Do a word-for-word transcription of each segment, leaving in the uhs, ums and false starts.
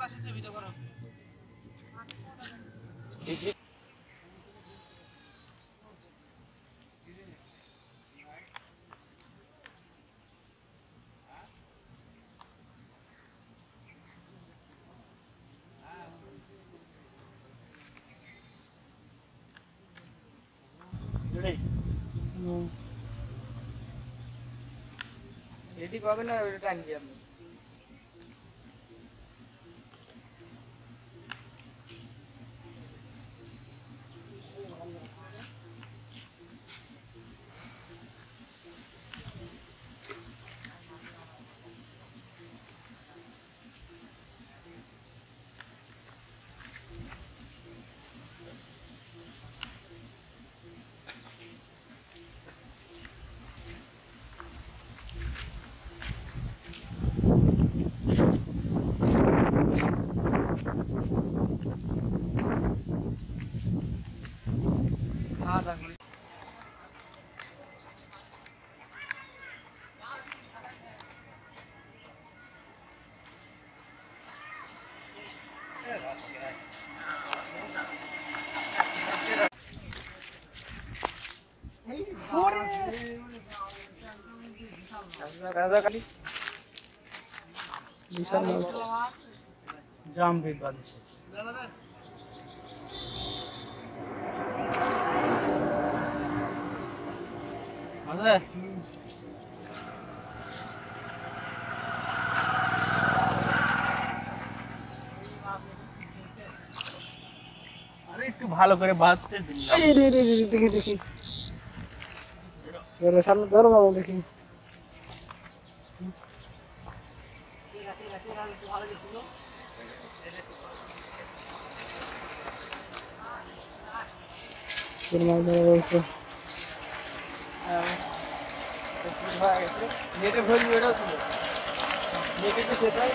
এটি পাবে না ওটা টান দিয়ে আপনি हाँ तंगली राजा काली विशाल जाम भी बात है मजा अरे तू ভালো করে বাঁধতে দিন এই রে রে রে দেখি দেখি এর সামনে ধরো বাবু দেখি তোমার মনে হচ্ছে নেটে ভুল ভিডিও ছিল নেটে তো সেটাই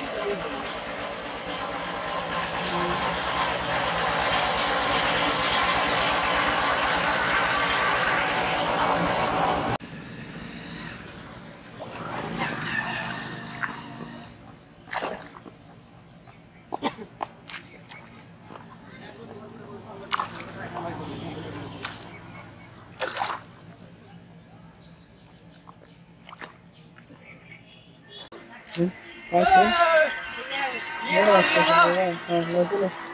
Passa. Nossa,